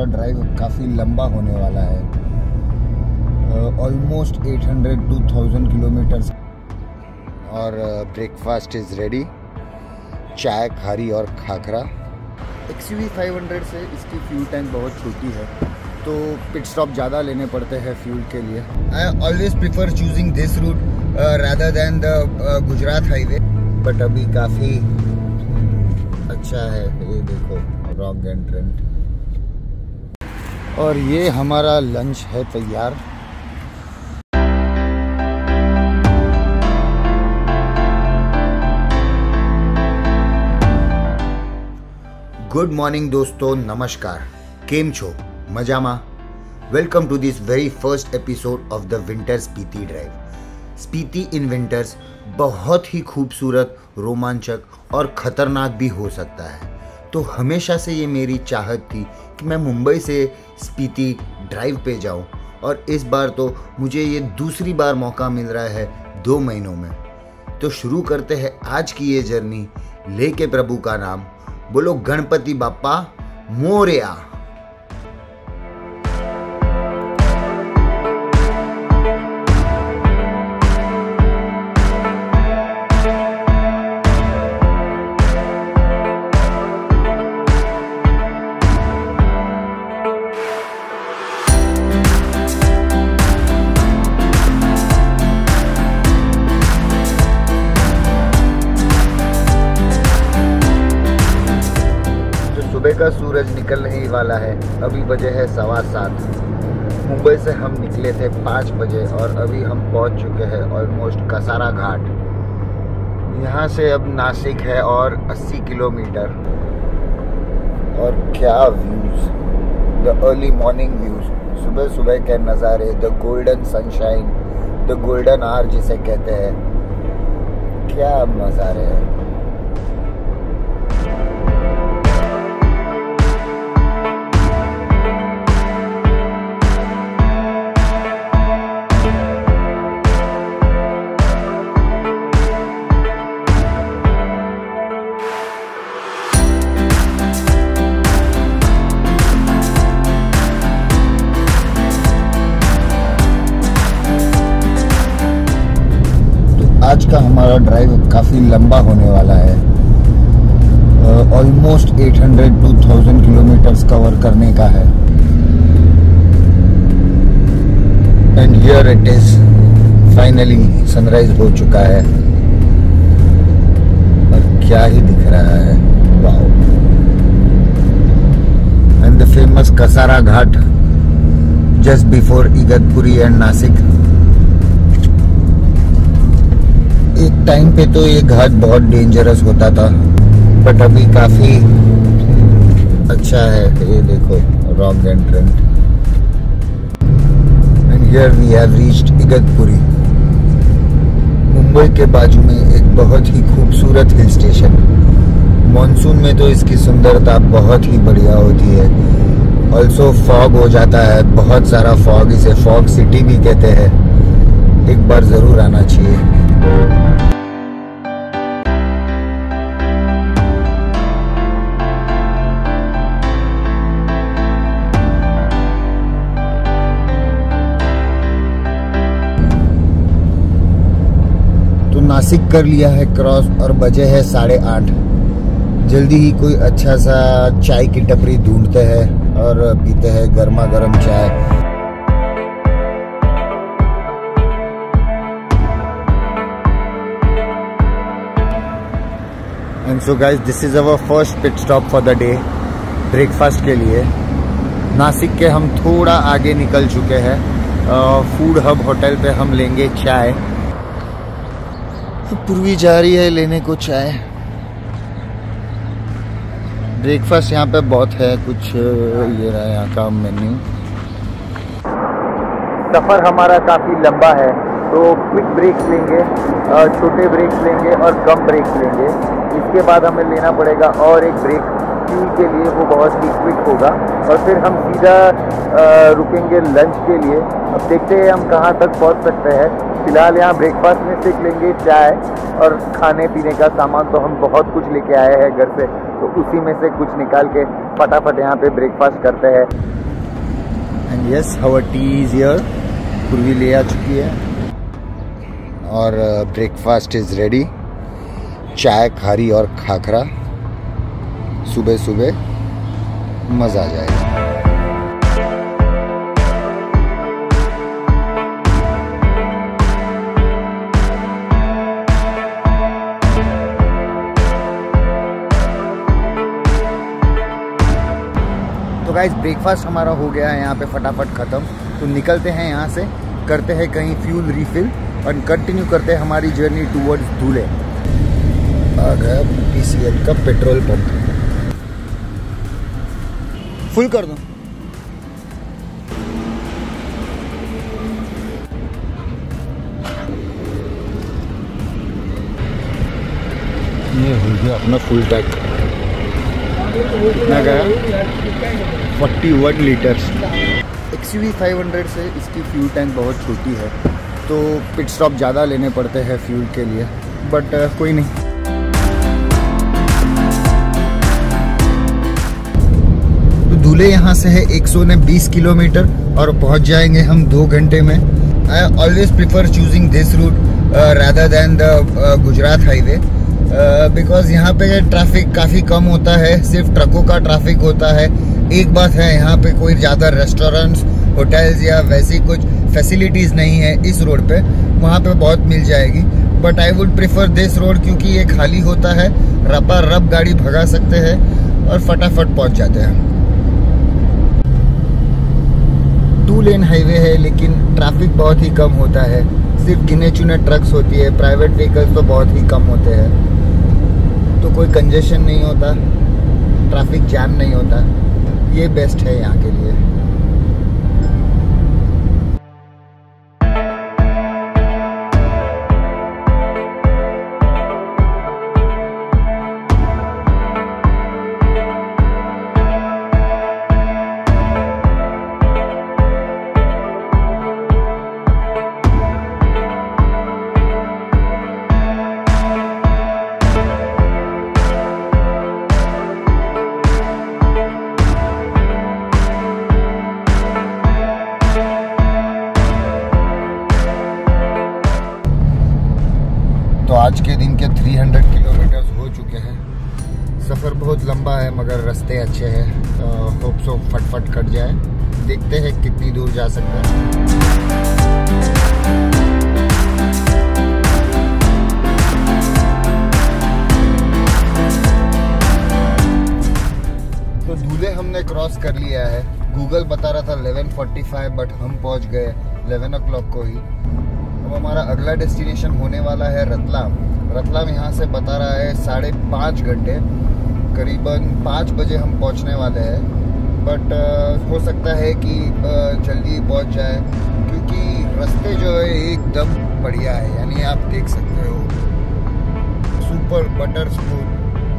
हमारा ड्राइव काफ़ी लंबा होने वाला है, ऑलमोस्ट 800 to 1000 किलोमीटर्स। और breakfast is ready, chai, khari और खाखरा। XUV 500 से इसकी फ्यूल टैंक बहुत छोटी है, तो पिट स्टॉप ज़्यादा लेने पड़ते हैं फ्यूल के लिए। I always prefer choosing this route rather than the Gujarat highway, but अभी काफ़ी अच्छा है। ये देखो रॉक एंट्रेंट, और ये हमारा लंच है तैयार। गुड मॉर्निंग दोस्तों, नमस्कार, केम छो, मजामा। Welcome to this very first episode of the winter Spiti drive. Spiti in winters बहुत ही खूबसूरत, रोमांचक और ख़तरनाक भी हो सकता है। तो हमेशा से ये मेरी चाहत थी कि मैं मुंबई से स्पीति ड्राइव पे जाऊं, और इस बार तो मुझे ये दूसरी बार मौका मिल रहा है 2 महीनों में। तो शुरू करते हैं आज की ये जर्नी लेके प्रभु का नाम। बोलो गणपति बाप्पा मोरया। सुबह का सूरज निकलने ही वाला है। अभी बजे है 7:15। मुंबई से हम निकले थे 5 बजे और अभी हम पहुंच चुके हैं ऑलमोस्ट कसारा घाट। यहाँ से अब नासिक है और 80 किलोमीटर। और क्या views, the early morning views, सुबह सुबह के नज़ारे, the golden sunshine, the golden hour जिसे कहते हैं। क्या नज़ारे हैं। आज का हमारा ड्राइव काफ़ी लंबा होने वाला है, ऑलमोस्ट 800 to 1000 किलोमीटर्स कवर करने का है। And here it is, finally sunrise हो चुका है और क्या ही दिख रहा है, wow. And the famous Kasara Ghat just before Igatpuri and Nashik. एक टाइम पे तो ये घाट बहुत डेंजरस होता था, बट अभी काफी अच्छा है। ये देखो रॉक एंट्रेंट। And here we have reached Igatpuri, Mumbai के बाजू में एक बहुत ही खूबसूरत हिल स्टेशन। मॉनसून में तो इसकी सुंदरता बहुत ही बढ़िया होती है। ऑल्सो फॉग हो जाता है, बहुत सारा फॉग, इसे फॉग सिटी भी कहते हैं। एक बार जरूर आना चाहिए। तो नासिक कर लिया है क्रॉस और बजे है 8:30। जल्दी ही कोई अच्छा सा चाय की टपरी ढूंढते हैं और पीते हैं गर्मा गर्म चाय। And so guys, this is our first pit stop for the day, breakfast के लिए। नासिक के हम थोड़ा आगे निकल चुके हैं। फूड हब होटल पे हम लेंगे चाय। पूर्वी जा रही है लेने को चाय। ब्रेकफास्ट यहाँ पे बहुत है, कुछ ये रहा है यहाँ का मेन्यू। सफ़र हमारा काफ़ी लंबा है, तो क्विक ब्रेक्स लेंगे, छोटे ब्रेक्स लेंगे और कम ब्रेक्स लेंगे। इसके बाद हमें लेना पड़ेगा और एक ब्रेक फ्यूल के लिए, वो बहुत ही क्विक होगा। और फिर हम सीधा रुकेंगे लंच के लिए। अब देखते हैं हम कहाँ तक पहुँच सकते हैं। फिलहाल यहाँ ब्रेकफास्ट में सीख लेंगे चाय और खाने पीने का सामान। तो हम बहुत कुछ लेके आए हैं घर से, तो उसी में से कुछ निकाल के फटाफट यहाँ पे ब्रेकफास्ट करते हैं। And yes our tea is here. पूर्वी ले आ चुकी है और breakfast is ready. Chai, khari और खाखरा सुबह सुबह मज़ा आ जाएगा। तो गाइस ब्रेकफास्ट हमारा हो गया है यहाँ पे फटाफट ख़त्म। तो निकलते हैं यहाँ से, करते हैं कहीं फ्यूल रिफिल और कंटिन्यू करते हैं हमारी जर्नी टूवर्ड्स धुले। आ गया PCL का पेट्रोल पंप। फुल कर दो। ये हो गया अपना फुल टैंक। कितना गया? 41 लीटर्स। XUV 500 से इसकी फ्यूल टैंक बहुत छोटी है, तो पिट स्टॉप ज़्यादा लेने पड़ते हैं फ्यूल के लिए, बट कोई नहीं। धुले यहाँ से है 120 किलोमीटर और पहुँच जाएंगे हम 2 घंटे में। I always prefer choosing this route rather than the Gujarat highway, because यहाँ पे ट्रैफिक काफ़ी कम होता है, सिर्फ ट्रकों का ट्रैफिक होता है। एक बात है, यहाँ पे कोई ज़्यादा रेस्टोरेंट्स, होटल्स या वैसी कुछ फैसिलिटीज़ नहीं है इस रोड पे। वहाँ पे बहुत मिल जाएगी, but I would prefer this road क्योंकि ये खाली होता है, रपा रप गाड़ी भगा सकते हैं और फटाफट पहुँच जाते हैं। 2 लेन हाईवे है लेकिन ट्रैफिक बहुत ही कम होता है, सिर्फ गिने चुने ट्रक्स होती है, प्राइवेट व्हीकल्स तो बहुत ही कम होते हैं, तो कोई कंजेशन नहीं होता, ट्रैफिक जैम नहीं होता। ये बेस्ट है यहाँ के लिए। तो आज के दिन के 300 किलोमीटर हो चुके हैं। सफ़र बहुत लंबा है मगर रास्ते अच्छे हैं, होप सो फटफट कट जाए। देखते हैं कितनी दूर जा सकते हैं। तो धुले हमने क्रॉस कर लिया है। गूगल बता रहा था 11:45, बट हम पहुंच गए 11 o'clock को ही। अब हमारा अगला डेस्टिनेशन होने वाला है रतलाम। रतलाम यहाँ से बता रहा है 5.5 घंटे, करीबन 5 बजे हम पहुँचने वाले हैं। बट हो सकता है कि जल्दी पहुँच जाए क्योंकि रास्ते जो है एकदम बढ़िया है, यानी आप देख सकते हो सुपर बटर स्मूथ।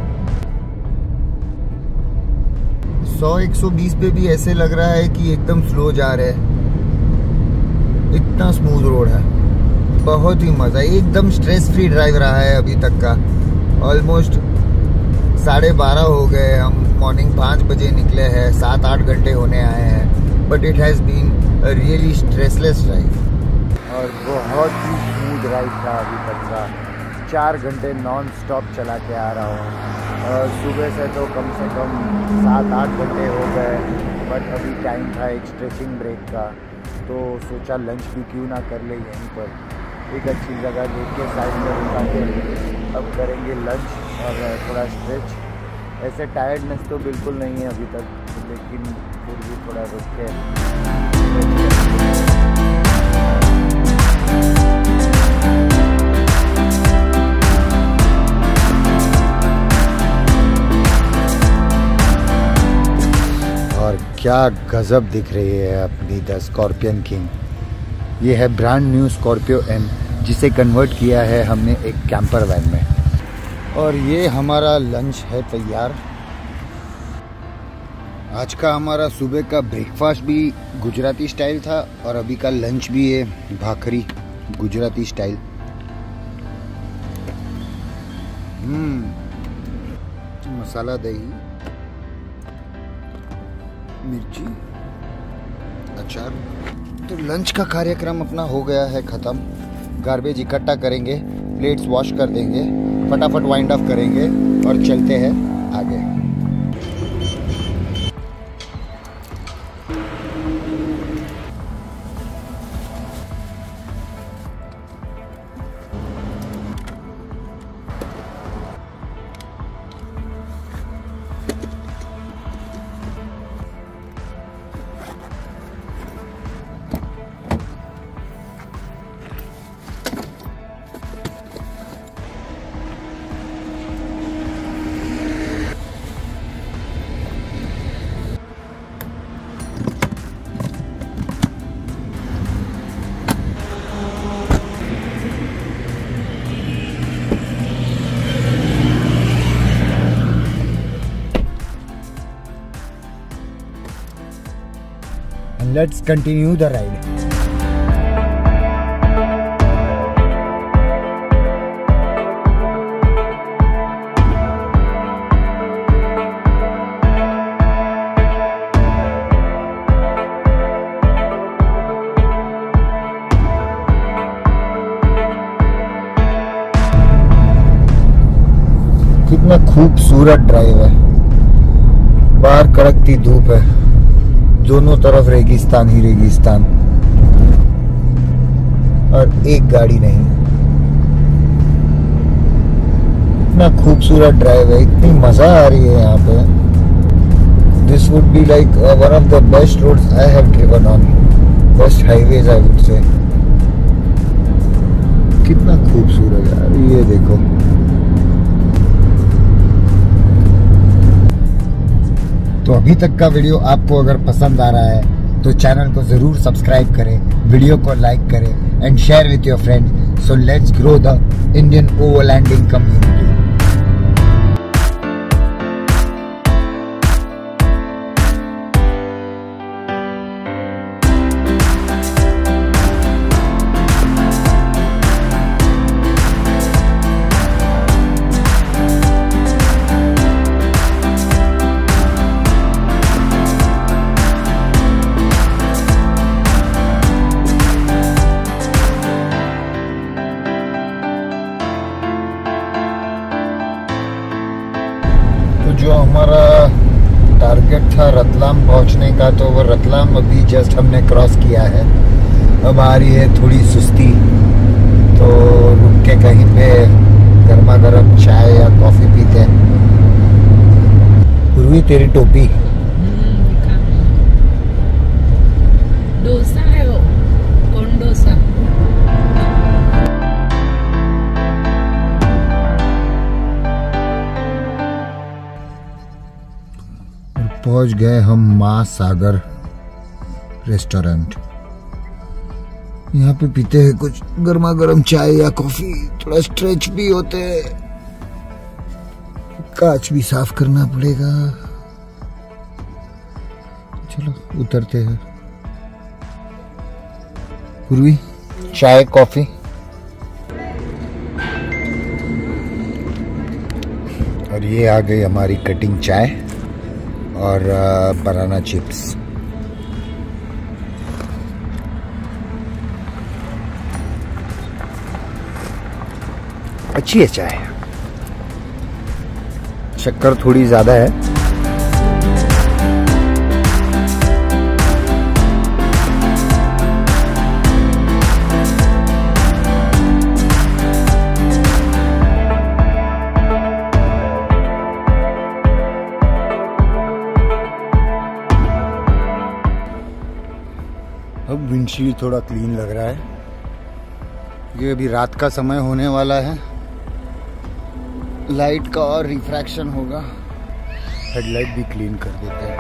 100-120 पे भी ऐसे लग रहा है कि एकदम स्लो जा रहे हैं, इतना स्मूथ रोड है, बहुत ही मज़ा। एकदम स्ट्रेस फ्री ड्राइव रहा है अभी तक का। ऑलमोस्ट 12:30 हो गए, हम मॉर्निंग 5 बजे निकले हैं, 7-8 घंटे होने आए हैं, but it has been a really stressless drive और बहुत ही स्मूथ ड्राइव था अभी तक का। 4 घंटे नॉन स्टॉप चला के आ रहा हूँ और सुबह से तो कम से कम 7-8 घंटे हो गए, बट अभी टाइम था एक स्ट्रेचिंग ब्रेक का, तो सोचा लंच भी क्यों ना कर ले यहीं पर। एक अच्छी जगह देख के साइड में रुका के अब करेंगे लंच और थोड़ा स्ट्रेच। ऐसे टायर्डनेस तो बिल्कुल नहीं है अभी तक, लेकिन फिर भी थोड़ा रुक के। और क्या गजब दिख रही है अपनी द स्कॉर्पियन किंग। ये है ब्रांड न्यू स्कॉर्पियो एन, जिसे कन्वर्ट किया है हमने एक कैंपर वैन में। और ये हमारा लंच है तैयार। आज का हमारा सुबह का ब्रेकफास्ट भी गुजराती स्टाइल था और अभी का लंच भी है भाकरी गुजराती स्टाइल। मसाला दही, मिर्ची अचार। तो लंच का कार्यक्रम अपना हो गया है ख़त्म। गार्बेज इकट्ठा करेंगे, प्लेट्स वॉश कर देंगे, फटाफट वाइंड अप करेंगे और चलते हैं आगे। Let's continue the ride. कितना खूबसूरत ड्राइव है। बाहर कड़कती धूप है, दोनों तरफ रेगिस्तान ही रेगिस्तान और एक गाड़ी नहीं। इतना खूबसूरत ड्राइव है, इतनी मजा आ रही है यहाँ पे। This would be like one of the best roads I have driven on, best highways I would say. कितना खूबसूरत यार, ये देखो। तो अभी तक का वीडियो आपको अगर पसंद आ रहा है तो चैनल को जरूर सब्सक्राइब करें, वीडियो को लाइक करें and share with your friend. So let's grow the Indian overlanding community. जो हमारा टारगेट था रतलाम पहुंचने का, तो वो रतलाम अभी जस्ट हमने क्रॉस किया है। अब आ रही है थोड़ी सुस्ती, तो रुक के कहीं पे गर्मा गर्म चाय या कॉफ़ी पीते हैं। पूर्वी तेरी टोपी डोसा है वो, कौन डोसा? पहुंच गए हम माँ सागर रेस्टोरेंट। यहाँ पे पीते हैं कुछ गर्मा गर्म चाय या कॉफी, थोड़ा स्ट्रेच भी होते हैं। कांच भी साफ करना पड़ेगा। चलो उतरते हैं। पूर्वी चाय कॉफी और ये आ गई हमारी कटिंग चाय और बनाना चिप्स। अच्छी है चाय, शक्कर थोड़ी ज्यादा है। अब विंडशील्ड थोड़ा क्लीन लग रहा है। ये अभी रात का समय होने वाला है, लाइट का और रिफ्रैक्शन होगा। हेडलाइट भी क्लीन कर देते हैं।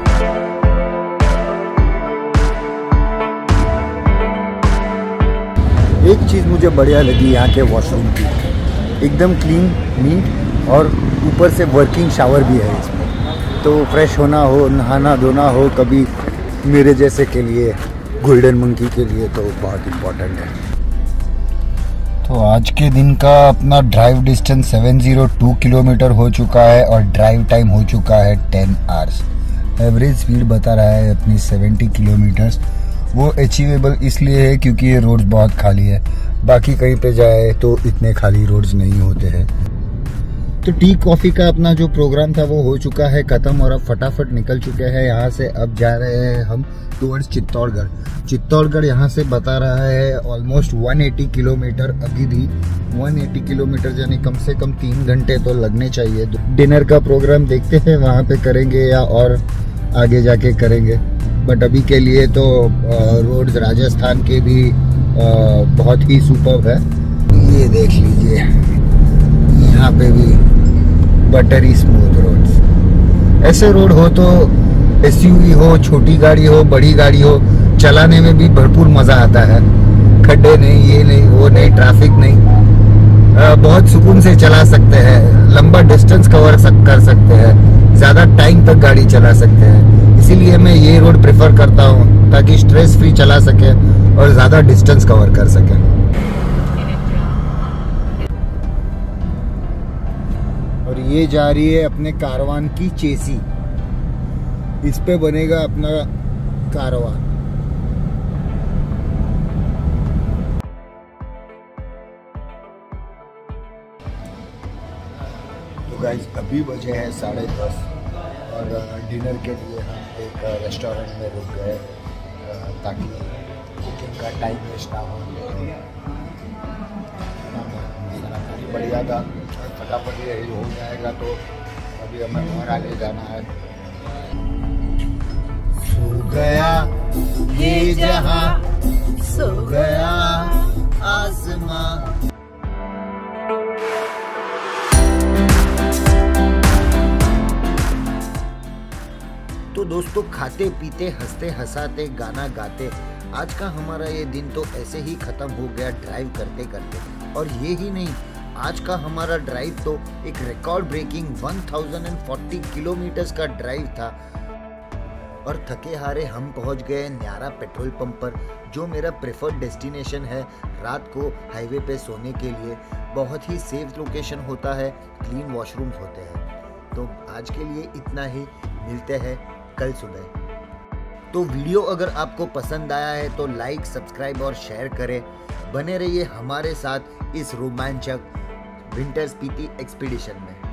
एक चीज़ मुझे बढ़िया लगी यहाँ के वॉशरूम की, एकदम क्लीन नीट और ऊपर से वर्किंग शावर भी है इसमें। तो फ्रेश होना हो, नहाना धोना हो कभी, मेरे जैसे के लिए, गोल्डन मंकी के लिए तो बहुत इम्पोर्टेंट है। तो आज के दिन का अपना ड्राइव डिस्टेंस 702 किलोमीटर हो चुका है और ड्राइव टाइम हो चुका है 10 आवर्स। एवरेज स्पीड बता रहा है अपनी 70 किलोमीटर्स। वो अचीवेबल इसलिए है क्योंकि ये रोड्स बहुत खाली है, बाकी कहीं पे जाए तो इतने खाली रोड्स नहीं होते हैं। तो टी कॉफ़ी का अपना जो प्रोग्राम था वो हो चुका है ख़त्म और अब फटाफट निकल चुके हैं यहाँ से। अब जा रहे हैं हम टुवर्ड्स चित्तौड़गढ़। चित्तौड़गढ़ यहाँ से बता रहा है ऑलमोस्ट 180 किलोमीटर। अभी भी 180 किलोमीटर यानी कम से कम 3 घंटे तो लगने चाहिए। डिनर का प्रोग्राम देखते हैं वहाँ पे करेंगे या और आगे जाके करेंगे, बट अभी के लिए तो रोड्स राजस्थान के भी बहुत ही सुपर्ब है। ये देख लीजिए, यहाँ पे भी बटरी स्मूथ रोड्स। ऐसे रोड हो तो एसयूवी हो, छोटी गाड़ी हो, बड़ी गाड़ी हो, चलाने में भी भरपूर मजा आता है। खड्डे नहीं, ये नहीं, वो नहीं, ट्रैफिक नहीं, बहुत सुकून से चला सकते हैं, लंबा डिस्टेंस कवर कर सकते हैं, ज्यादा टाइम तक गाड़ी चला सकते हैं। इसीलिए मैं ये रोड प्रेफर करता हूँ ताकि स्ट्रेस फ्री चला सके और ज्यादा डिस्टेंस कवर कर सके। और ये जा रही है अपने कारवान की चेसी, इस पे बनेगा अपना कारवान। तो गाइस अभी बजे हैं 10:30 और डिनर के लिए हम एक रेस्टोरेंट में रुक गए ताकि कुकिंग का टाइम वेस्ट ना हो। बढ़िया था, फटाफट ये हो जाएगा तो अभी हमें और आगे जाना है। सो गया ये जहां, सो गया आसमां। तो दोस्तों, खाते पीते हंसते हंसाते गाना गाते आज का हमारा ये दिन तो ऐसे ही खत्म हो गया ड्राइव करते करते। और ये ही नहीं, आज का हमारा ड्राइव तो एक रिकॉर्ड ब्रेकिंग 1040 किलोमीटर्स का ड्राइव था। और थके हारे हम पहुंच गए न्यारा पेट्रोल पंप पर, जो मेरा प्रेफर्ड डेस्टिनेशन है रात को हाईवे पे सोने के लिए। बहुत ही सेफ लोकेशन होता है, क्लीन वॉशरूम्स होते हैं। तो आज के लिए इतना ही, मिलते हैं कल सुबह। तो वीडियो अगर आपको पसंद आया है तो लाइक, सब्सक्राइब और शेयर करें। बने रहिए हमारे साथ इस रोमांचक विंटर स्पीति एक्सपीडिशन में।